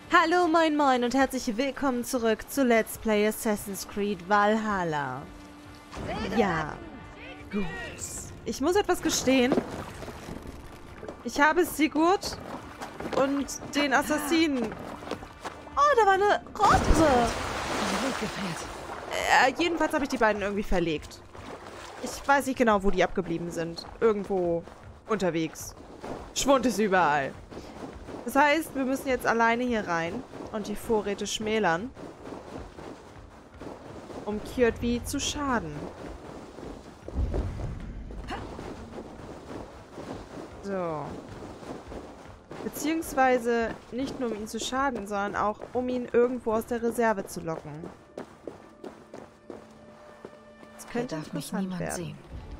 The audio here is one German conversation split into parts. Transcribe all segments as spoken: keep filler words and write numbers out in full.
Hallo, moin moin und herzlich willkommen zurück zu Let's Play Assassin's Creed Valhalla. Ja, gut. Ich muss etwas gestehen. Ich habe Sigurd und den Assassinen... Oh, da war eine Rotte! Äh, jedenfalls habe ich die beiden irgendwie verlegt. Ich weiß nicht genau, wo die abgeblieben sind. Irgendwo unterwegs. Schwund ist überall. Das heißt, wir müssen jetzt alleine hier rein und die Vorräte schmälern, um Kjotvi zu schaden. So. Beziehungsweise nicht nur um ihn zu schaden, sondern auch um ihn irgendwo aus der Reserve zu locken. Das könnte darf mich interessant niemand werden. sehen.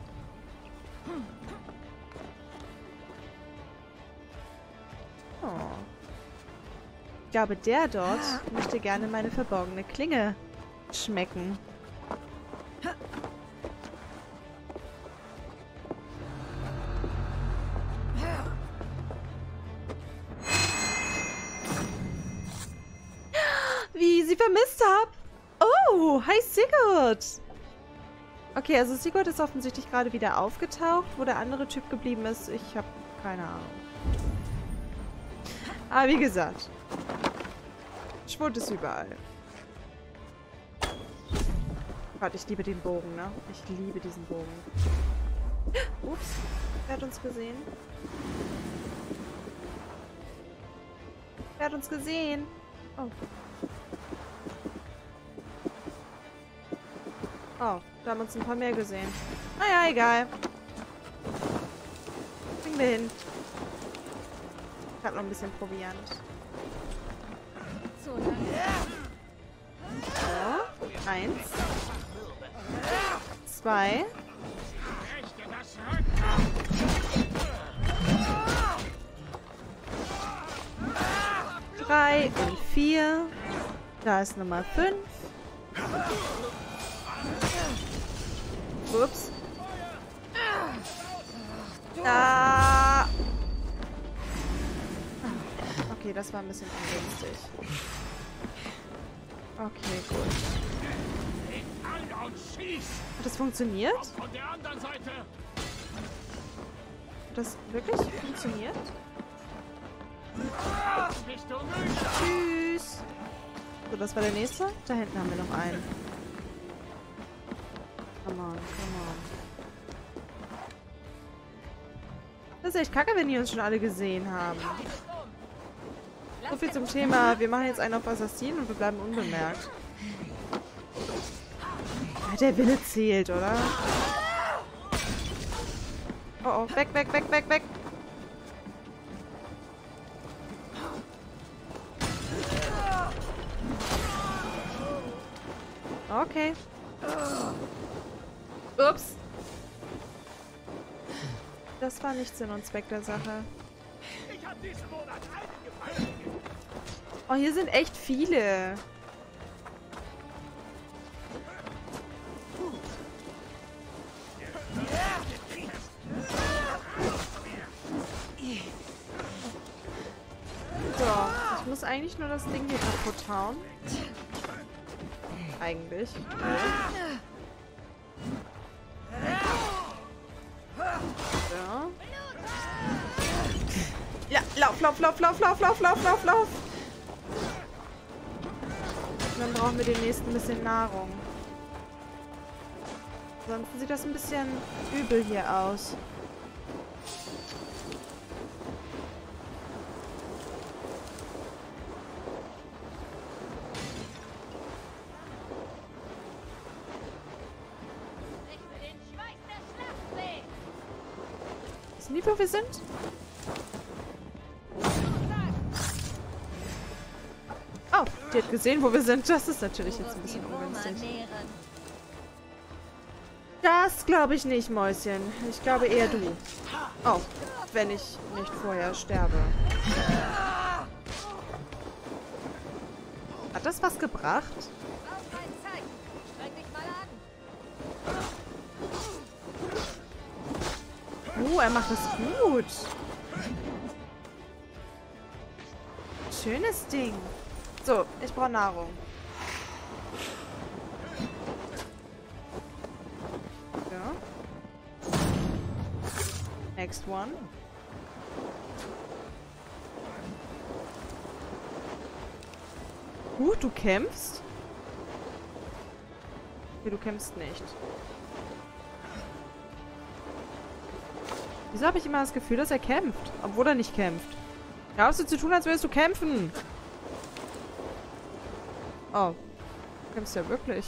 Oh. Ich glaube, der dort möchte gerne meine verborgene Klinge schmecken. Wie ich sie vermisst habe. Oh, hi Sigurd. Okay, also Sigurd ist offensichtlich gerade wieder aufgetaucht. Wo der andere Typ geblieben ist, ich habe keine Ahnung. Aber wie gesagt, Schwund ist überall. Gott, ich liebe den Bogen, ne? Ich liebe diesen Bogen. Ups, wer hat uns gesehen? Wer hat uns gesehen? Oh. Oh, da haben uns ein paar mehr gesehen. Naja, egal. Bringen wir hin. Ich hab noch ein bisschen Proviant. So, eins. Zwei. Drei und vier. Da ist Nummer fünf. Ups. Da. Okay, das war ein bisschen ungünstig. Okay, gut. Hat das funktioniert? Hat das wirklich funktioniert? Tschüss. So, das war der nächste. Da hinten haben wir noch einen. Come on, come on. Das ist echt kacke, wenn die uns schon alle gesehen haben. So viel zum Thema, wir machen jetzt einen auf Assassin und wir bleiben unbemerkt. Ja, der Wille zählt, oder? Oh, oh, weg, weg, weg, weg, weg. Okay. Ups. Das war nicht Sinn und Zweck der Sache. Oh, hier sind echt viele. So, ich muss eigentlich nur das Ding hier kaputt hauen. Eigentlich. So. Ja, lauf, lauf, lauf, lauf, lauf, lauf, lauf, lauf, lauf. Und dann brauchen wir den nächsten bisschen Nahrung. Ansonsten sieht das ein bisschen übel hier aus. Wissen die, wo wir sind? Oh, die hat gesehen, wo wir sind. Das ist natürlich jetzt ein bisschen ungünstig. Das glaube ich nicht, Mäuschen. Ich glaube eher du. Oh, wenn ich nicht vorher sterbe. Hat das was gebracht? Uh, er macht es gut. schönes Ding. So, ich brauche Nahrung. Ja. Next one. Gut, du kämpfst? Okay, du kämpfst nicht. Wieso habe ich immer das Gefühl, dass er kämpft? Obwohl er nicht kämpft. Ja, hast du zu tun, als würdest du kämpfen. Oh. Du kämpfst ja wirklich.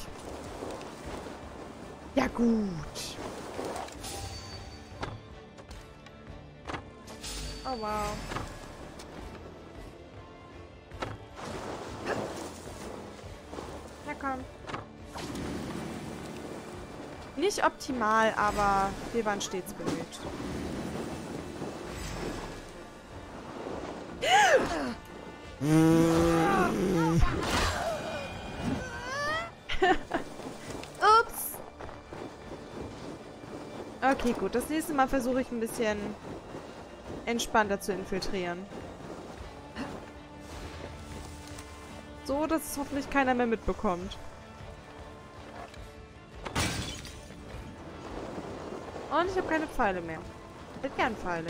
Ja, gut. Oh, wow. Na komm. Nicht optimal, aber wir waren stets bemüht. Ups. Okay, gut. Das nächste Mal versuche ich ein bisschen entspannter zu infiltrieren. So, dass es hoffentlich keiner mehr mitbekommt. Und ich habe keine Pfeile mehr. Ich hätte gern Pfeile.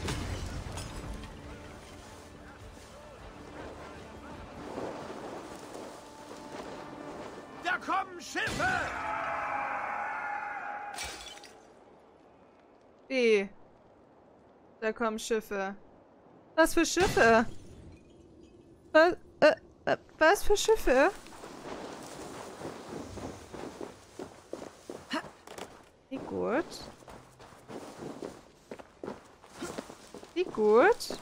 Da kommen Schiffe! Wie? Da kommen Schiffe. Was für Schiffe? Was, äh, äh, was für Schiffe? Wie gut. Wie gut.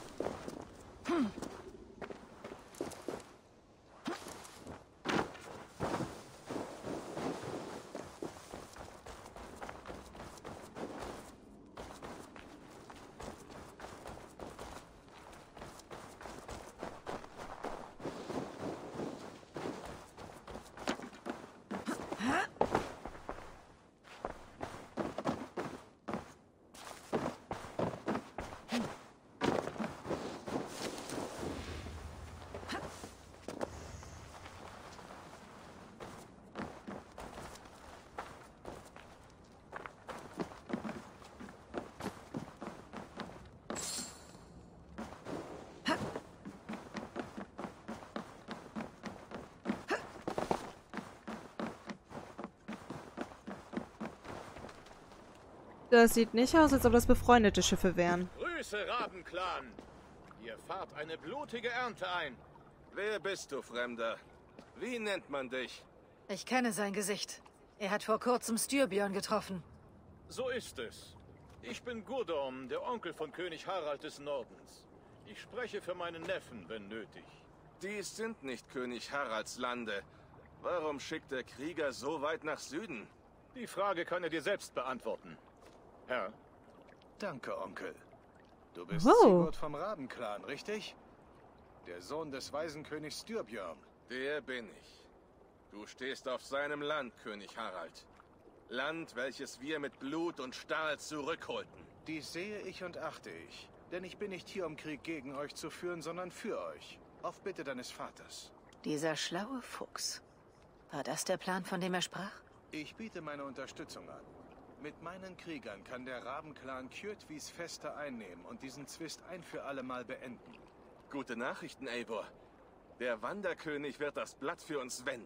Das sieht nicht aus, als ob das befreundete Schiffe wären. Grüße, Rabenclan! Ihr fahrt eine blutige Ernte ein. Wer bist du, Fremder? Wie nennt man dich? Ich kenne sein Gesicht. Er hat vor kurzem Styrbjörn getroffen. So ist es. Ich bin Gurdorm, der Onkel von König Harald des Nordens. Ich spreche für meinen Neffen, wenn nötig. Dies sind nicht König Haralds Lande. Warum schickt der Krieger so weit nach Süden? Die Frage kann er dir selbst beantworten. Herr? Danke, Onkel. Du bist Wow. Sigurd vom Rabenclan, richtig? Der Sohn des Waisenkönigs Styrbjörn. Der bin ich. Du stehst auf seinem Land, König Harald. Land, welches wir mit Blut und Stahl zurückholten. Dies sehe ich und achte ich. Denn ich bin nicht hier, um Krieg gegen euch zu führen, sondern für euch. Auf Bitte deines Vaters. Dieser schlaue Fuchs. War das der Plan, von dem er sprach? Ich biete meine Unterstützung an. Mit meinen Kriegern kann der Rabenclan Kjotvis Feste einnehmen und diesen Zwist ein für alle Mal beenden. Gute Nachrichten, Eivor. Der Wanderkönig wird das Blatt für uns wenden.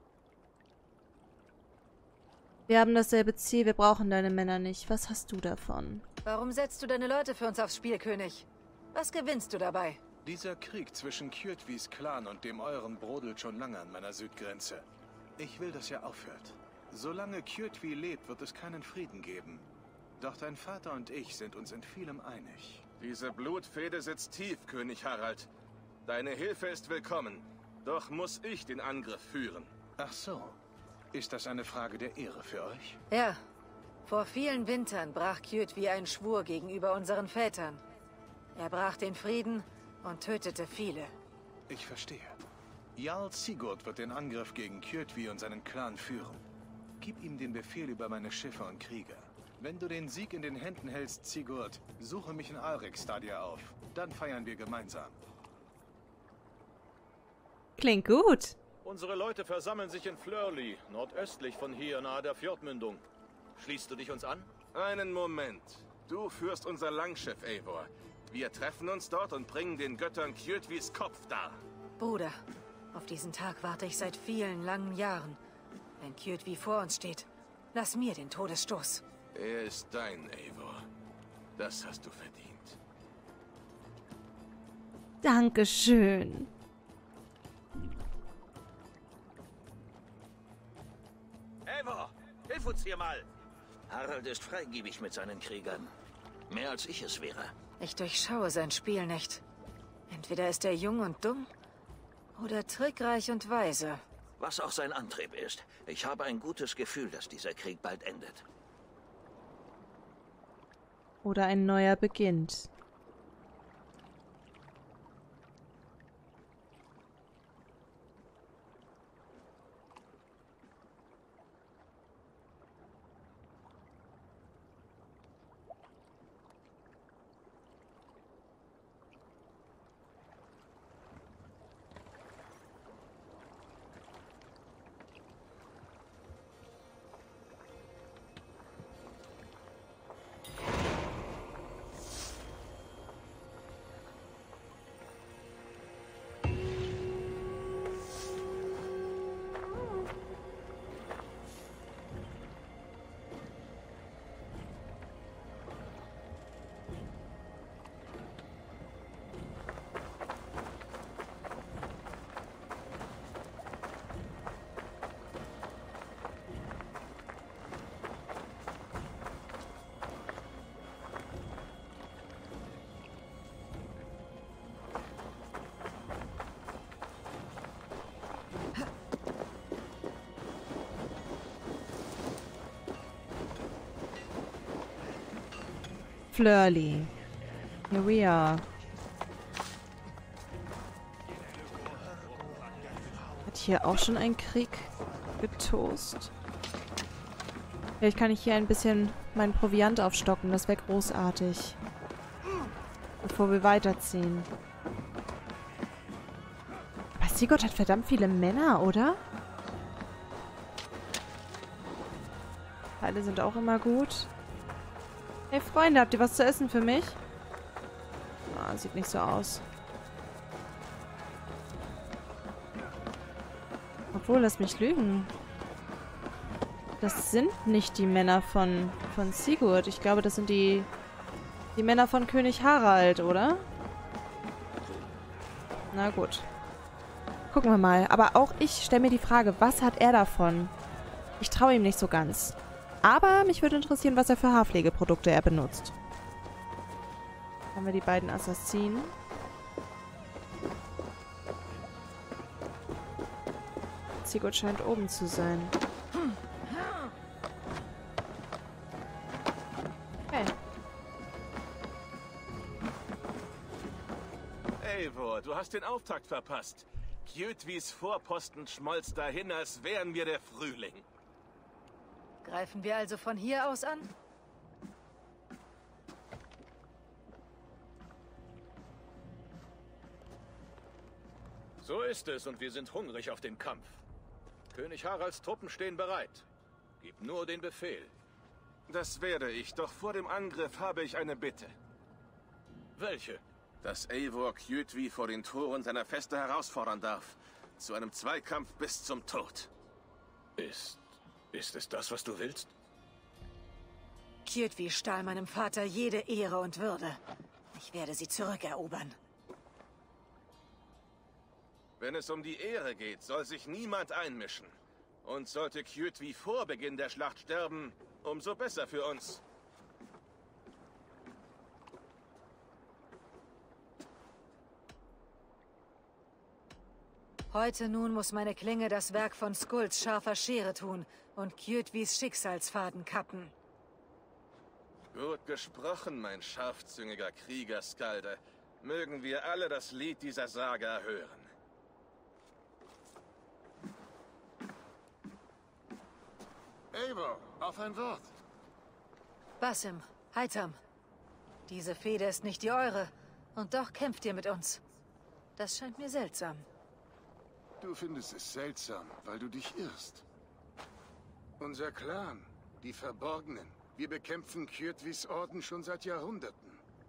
Wir haben dasselbe Ziel, wir brauchen deine Männer nicht. Was hast du davon? Warum setzt du deine Leute für uns aufs Spiel, König? Was gewinnst du dabei? Dieser Krieg zwischen Kjotvis Clan und dem euren brodelt schon lange an meiner Südgrenze. Ich will, dass er aufhört. Solange Kjotvi lebt, wird es keinen Frieden geben. Doch dein Vater und ich sind uns in vielem einig. Diese Blutfehde sitzt tief, König Harald. Deine Hilfe ist willkommen. Doch muss ich den Angriff führen. Ach so. Ist das eine Frage der Ehre für euch? Ja. Vor vielen Wintern brach Kjotvi einen Schwur gegenüber unseren Vätern. Er brach den Frieden und tötete viele. Ich verstehe. Jarl Sigurd wird den Angriff gegen Kjotvi und seinen Clan führen. Gib ihm den Befehl über meine Schiffe und Krieger. Wenn du den Sieg in den Händen hältst, Sigurd, suche mich in Alrekstadir auf. Dann feiern wir gemeinsam. klingt gut. Unsere Leute versammeln sich in Flurley, nordöstlich von hier, nahe der Fjordmündung. Schließt du dich uns an? Einen Moment. Du führst unser Langschiff, Eivor. Wir treffen uns dort und bringen den Göttern Kjotvis Kopf dar. Bruder, auf diesen Tag warte ich seit vielen langen Jahren. Wenn Kjotvi vor uns steht, lass mir den Todesstoß. Er ist dein, Eivor. Das hast du verdient. Dankeschön. Eivor, hilf uns hier mal! Harald ist freigebig mit seinen Kriegern. Mehr als ich es wäre. Ich durchschaue sein Spiel nicht. Entweder ist er jung und dumm, oder trickreich und weise. Was auch sein Antrieb ist. Ich habe ein gutes Gefühl, dass dieser Krieg bald endet. Oder ein neuer beginnt. Flurley. Here we are. Hat hier auch schon ein Krieg getoast? Vielleicht kann ich hier ein bisschen meinen Proviant aufstocken. Das wäre großartig. Bevor wir weiterziehen. Aber Sigurd hat verdammt viele Männer, oder? Alle sind auch immer gut. Hey Freunde, habt ihr was zu essen für mich? Ah, sieht nicht so aus. Obwohl, lass mich lügen. Das sind nicht die Männer von, von Sigurd. Ich glaube, das sind die, die Männer von König Harald, oder? Na gut. Gucken wir mal. Aber auch ich stelle mir die Frage, was hat er davon? Ich traue ihm nicht so ganz. Aber mich würde interessieren, was er für Haarpflegeprodukte er benutzt. Haben wir die beiden Assassinen. Sigurd scheint oben zu sein. Hey. Eivor, du hast den Auftakt verpasst. Kjotvis Vorposten schmolz dahin, als wären wir der Frühling. Greifen wir also von hier aus an? So ist es und wir sind hungrig auf den Kampf. König Haralds Truppen stehen bereit. Gib nur den Befehl. Das werde ich, doch vor dem Angriff habe ich eine Bitte. Welche? Dass Eivor Kjotvi vor den Toren seiner Feste herausfordern darf. Zu einem Zweikampf bis zum Tod. Ist... ist es das, was du willst? Kjotvi stahl meinem Vater jede Ehre und Würde. Ich werde sie zurückerobern. Wenn es um die Ehre geht, soll sich niemand einmischen. Und sollte Kjotvi vor Beginn der Schlacht sterben, umso besser für uns. Heute nun muss meine Klinge das Werk von Skulls scharfer Schere tun und Kjotvis Schicksalsfaden kappen. Gut gesprochen, mein scharfzüngiger Kriegerskalde. Mögen wir alle das Lied dieser Saga hören. Eivor, auf ein Wort. Basim, Heitam. Diese Fehde ist nicht die eure, und doch kämpft ihr mit uns. Das scheint mir seltsam. Du findest es seltsam, weil du dich irrst. Unser Clan, die Verborgenen. Wir bekämpfen Kjotvis Orden schon seit Jahrhunderten.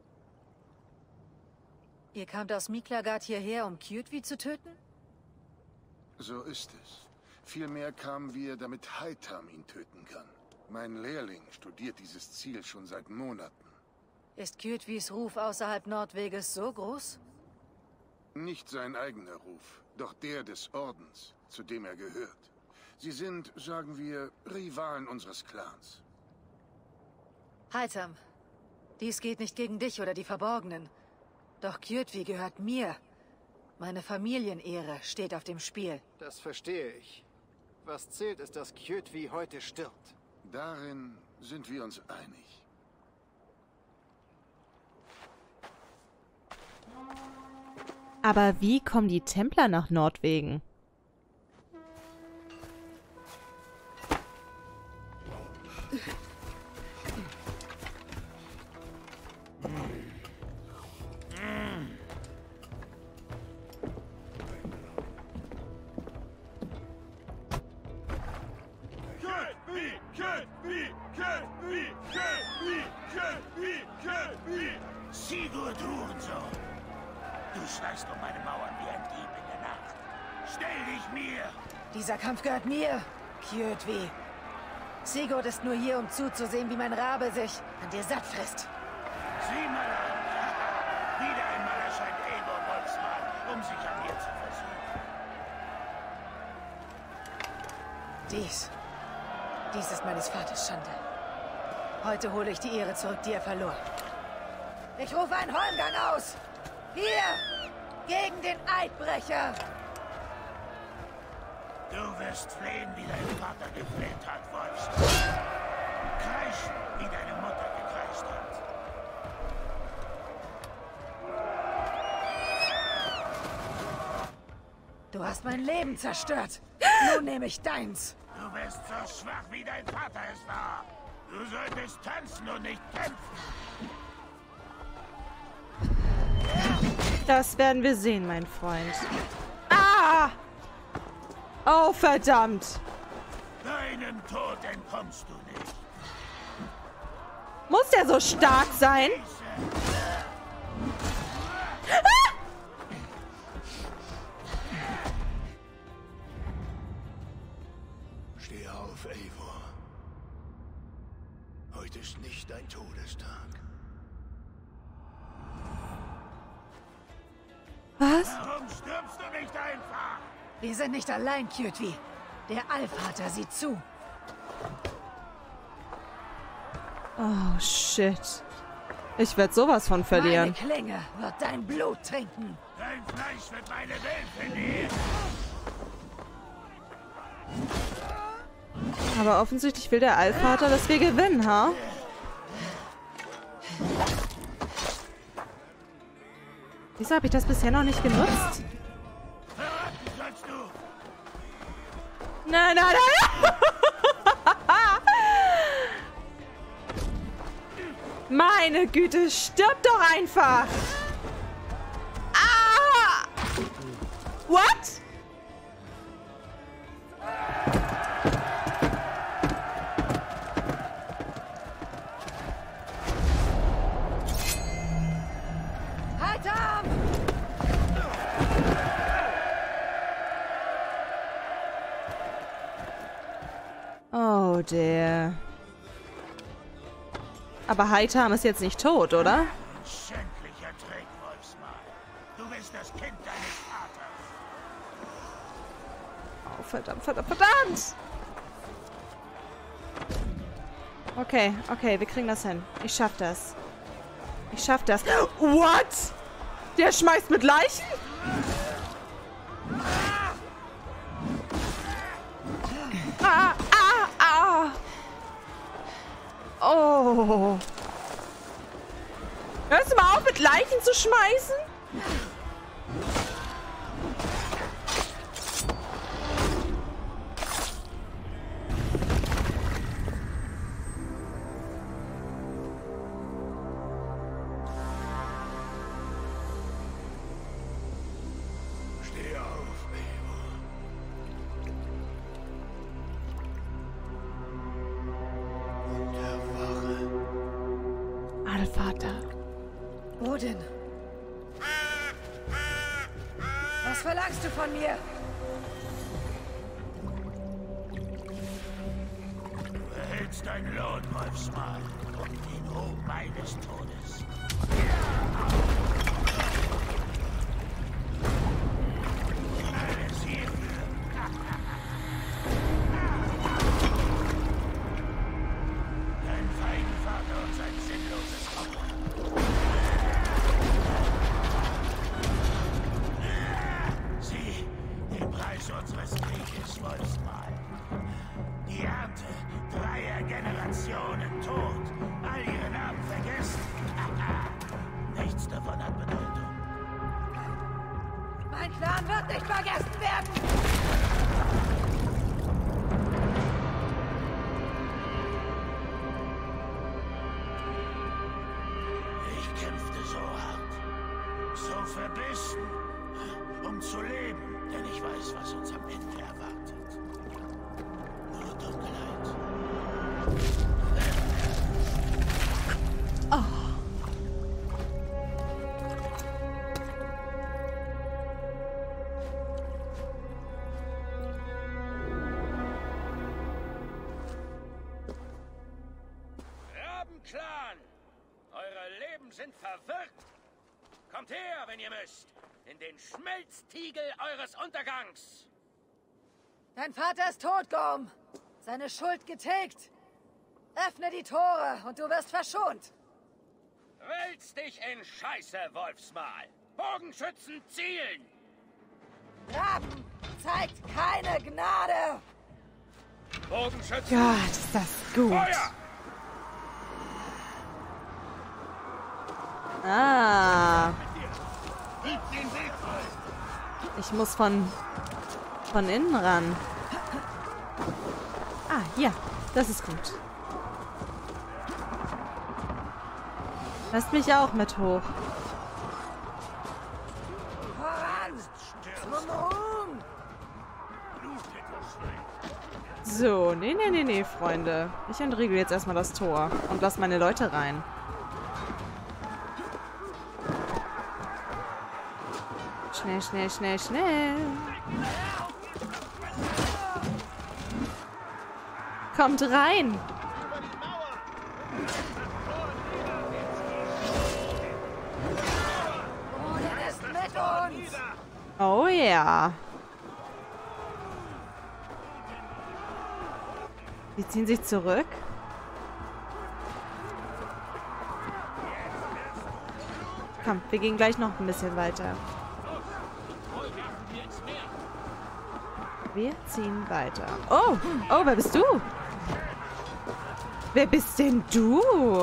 Ihr kamt aus Miklagard hierher, um Kjotvi zu töten? So ist es. Vielmehr kamen wir, damit Heitam ihn töten kann. Mein Lehrling studiert dieses Ziel schon seit Monaten. Ist Kjotvis Ruf außerhalb Nordweges so groß? Nicht sein eigener Ruf, doch der des Ordens, zu dem er gehört. Sie sind, sagen wir, Rivalen unseres Clans. Heitam, dies geht nicht gegen dich oder die Verborgenen. Doch Kjotvi gehört mir. Meine Familienehre steht auf dem Spiel. Das verstehe ich. Was zählt, ist, dass Kjotvi heute stirbt. Darin sind wir uns einig. Aber wie kommen die Templer nach Nordwegen? Sigurd Hurensohn! Du schleichst um meine Mauern wie ein Dieb in der Nacht. Stell dich mir! Dieser Kampf gehört mir, Kjotvi. Sigurd ist nur hier, um zuzusehen, wie mein Rabe sich an dir satt frisst. Sieh mal an! Wieder einmal erscheint Eivor Wolfsmann, um sich an mir zu versuchen. Dies. Dies ist meines Vaters Schande. Heute hole ich die Ehre zurück, die er verlor. Ich rufe einen Holmgang aus! Hier! Gegen den Eidbrecher! Du wirst flehen, wie dein Vater gefleht hat, Wolfsmann. Kreischen, wie deine Mutter gekreischt hat. Du hast mein Leben zerstört. Nun nehme ich deins. Du bist so schwach, wie dein Vater es war. Du solltest tanzen und nicht kämpfen. Das werden wir sehen, mein Freund. Ah! Oh, verdammt. Deinem Tod entkommst du nicht. Muss der so stark sein? Ah! Steh auf, Eivor. Heute ist nicht dein Todestag. Was? Warum stirbst du nicht einfach? Wir sind nicht allein, Kjotvi. Der Allvater sieht zu. Oh, shit. Ich werde sowas von verlieren. Meine Klinge wird dein Blut trinken. Dein Fleisch wird meine Welt verlieren. Aber offensichtlich will der Allvater, dass wir gewinnen, ha? Wieso habe ich das bisher noch nicht genutzt? Verraten sollst du. Nein, nein, nein! Meine Güte, stirb doch einfach! Ah! What? Heitam! Oh, der. Aber Heitam ist jetzt nicht tot, oder? Schändlicher Trick, Wolfsmann. Du bist das Kind deines Vaters. Oh, verdammt, verdammt, verdammt! Okay, okay, wir kriegen das hin. Ich schaff das. Ich schaff das. What? Der schmeißt mit Leichen? Ah, ah, ah. Oh. Hörst du mal auf, mit Leichen zu schmeißen? Steh auf, Eivor. Vater. Odin. Was verlangst du von mir? Du erhältst deinen Lohn, Wolfsmal, und den Hochbein des Todes. Alles hierfür. Dein Feigenvater und sein sinnloses Opfer. Sieh den Preis unseres Krieges, Wolfsmal. Die Ernte dreier Generationen tot. All ihre Namen vergessen. Nichts davon hat Bedeutung. Mein Clan wird nicht vergessen werden! Ich kämpfte so hart, so verbissen, um zu leben, denn ich weiß, was uns am Ende erwartet. Nur Dunkelheit. Rabenclan! Eure Leben sind verwirrt! Kommt her, wenn ihr müsst! In den Schmelztiegel eures Untergangs! Dein Vater ist tot, Gorm. Seine Schuld getilgt. Öffne die Tore und du wirst verschont. Wälz dich in Scheiße, Wolfsmal! Bogenschützen zielen! Raben zeigt keine Gnade. Bogenschützen! Gott, ist das gut. Feuer! Ah. Gib den Weg frei! Ich muss von, von innen ran. Ah, ja. Das ist gut. Lasst mich auch mit hoch. Voran! Zum Ruhm! So, nee, nee, nee, nee, Freunde. Ich entriegel jetzt erstmal das Tor und lass meine Leute rein. Schnell, schnell, schnell, schnell. Kommt rein. Odin ist mit uns! Oh ja. Die ziehen sich zurück. Komm, wir gehen gleich noch ein bisschen weiter. Wir ziehen weiter. Oh, oh, wer bist du? Wer bist denn du?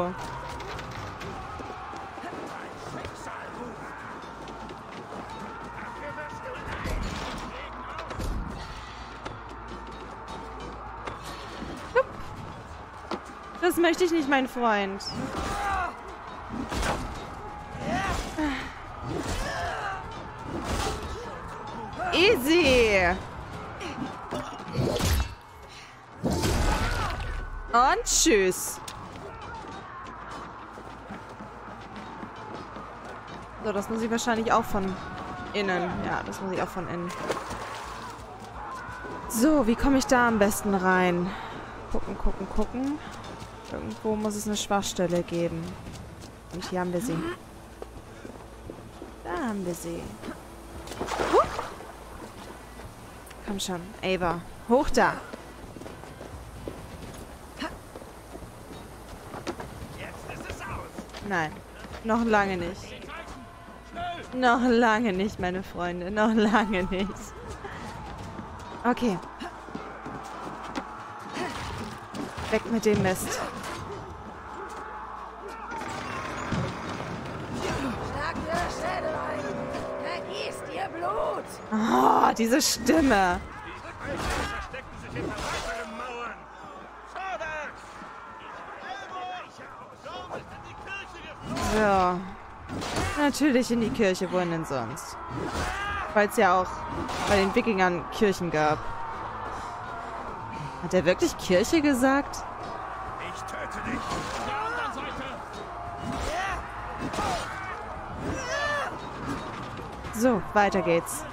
Hup. Das möchte ich nicht, mein Freund. Easy. Und tschüss. So, das muss ich wahrscheinlich auch von innen. Ja, das muss ich auch von innen. So, wie komme ich da am besten rein? Gucken, gucken, gucken. Irgendwo muss es eine Schwachstelle geben. Und hier haben wir sie. Da haben wir sie. Huh. Komm schon, Ava. Hoch da. Nein, noch lange nicht. Noch lange nicht, meine Freunde. Noch lange nicht. Okay. Weg mit dem Mist. Schlag ihr Schädel ein! Vergießt ihr Blut! Oh, diese Stimme. Verstecken sich hinter weiteren Mauern! Vorwärts! So. Natürlich in die Kirche, wohin denn sonst? Weil es ja auch bei den Wikingern Kirchen gab. Hat er wirklich Kirche gesagt? Ich töte dich! Auf der anderen Seite! So, weiter geht's.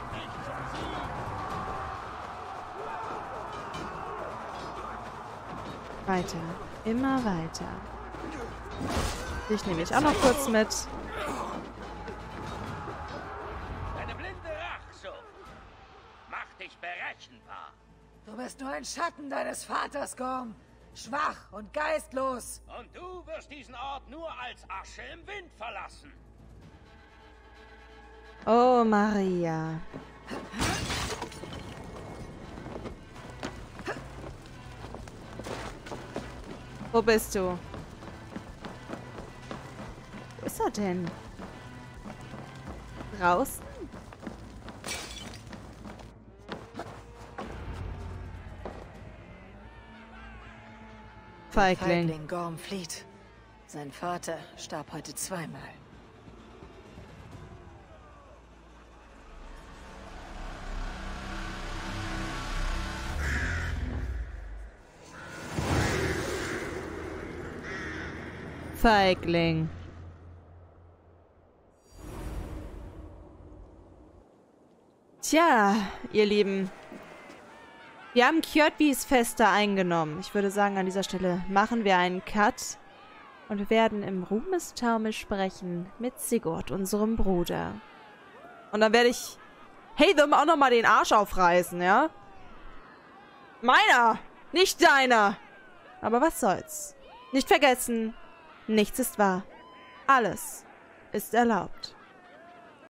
Weiter. Immer weiter. Dich nehme ich auch noch kurz mit. Deine blinde Rachsucht macht dich berechenbar. Du bist nur ein Schatten deines Vaters, Gorm. Schwach und geistlos. Und du wirst diesen Ort nur als Asche im Wind verlassen. Oh, Maria. Wo bist du? Wo ist er denn? Draußen? Feigling. Feigling Gorm flieht. Sein Vater starb heute zweimal. Feigling. Tja, ihr Lieben. Wir haben Kjotvis Feste eingenommen. Ich würde sagen, an dieser Stelle machen wir einen Cut. Und wir werden im Ruhmestaumel sprechen mit Sigurd, unserem Bruder. Und dann werde ich Hatham auch nochmal den Arsch aufreißen, ja? Meiner, nicht deiner. Aber was soll's. Nicht vergessen, nichts ist wahr. Alles ist erlaubt.